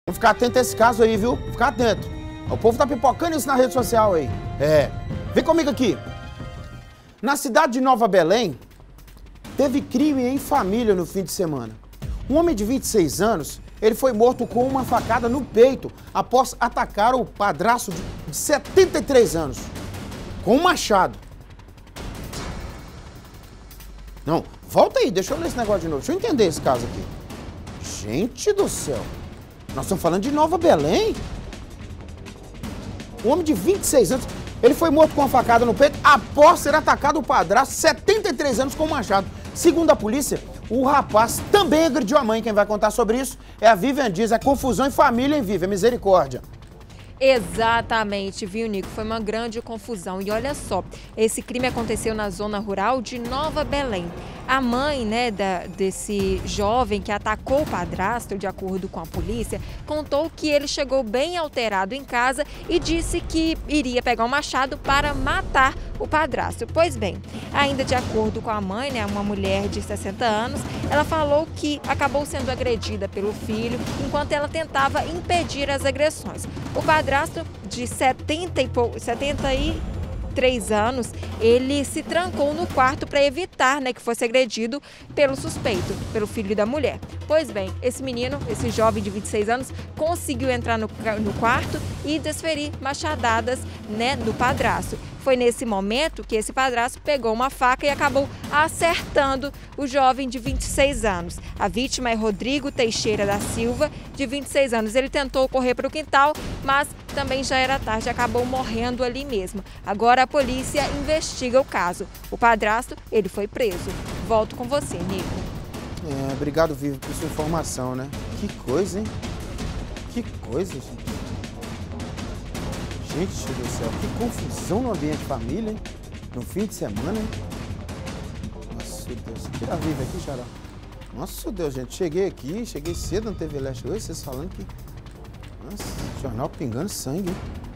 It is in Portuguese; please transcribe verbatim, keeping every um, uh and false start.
Vamos ficar atento a esse caso aí, viu? Ficar atento. O povo tá pipocando isso na rede social aí. É. Vem comigo aqui. Na cidade de Nova Belém, teve crime em família no fim de semana. Um homem de vinte e seis anos, ele foi morto com uma facada no peito após atacar o padrasto de setenta e três anos com um machado. Não, volta aí, deixa eu ler esse negócio de novo. Deixa eu entender esse caso aqui. Gente do céu. Nós estamos falando de Nova Belém? Um homem de vinte e seis anos, ele foi morto com uma facada no peito após ser atacado o padrasto, setenta e três anos, com um machado. Segundo a polícia, o rapaz também agrediu a mãe. Quem vai contar sobre isso é a Vivian Dias. É confusão em família em Vivian. Misericórdia. Exatamente, viu, Nico? Foi uma grande confusão. E olha só, esse crime aconteceu na zona rural de Nova Belém. A mãe, né, da, desse jovem que atacou o padrasto, de acordo com a polícia, contou que ele chegou bem alterado em casa e disse que iria pegar um machado para matar o padrasto. Pois bem, ainda de acordo com a mãe, né, uma mulher de sessenta anos, ela falou que acabou sendo agredida pelo filho enquanto ela tentava impedir as agressões. O padrasto de setenta e três anos, ele se trancou no quarto para evitar, né, que fosse agredido pelo suspeito, pelo filho da mulher. Pois bem, esse menino, esse jovem de vinte e seis anos, conseguiu entrar no, no quarto e desferir machadadas, né, do padrasto. Foi nesse momento que esse padrasto pegou uma faca e acabou acertando o jovem de vinte e seis anos. A vítima é Rodrigo Teixeira da Silva, de vinte e seis anos. Ele tentou correr para o quintal, mas também já era tarde, acabou morrendo ali mesmo. Agora a polícia investiga o caso. O padrasto, ele foi preso. Volto com você, Nico. É, obrigado, Vivi, por sua informação, né? Que coisa, hein? Que coisa, gente. Gente do céu, que confusão no ambiente de família, hein? No fim de semana, hein? Nossa, Deus. Tira a Vivi aqui, Xará. Nossa, Deus, gente. Cheguei aqui, cheguei cedo na T V Leste hoje, vocês falando que... Nossa, jornal pingando sangue, hein?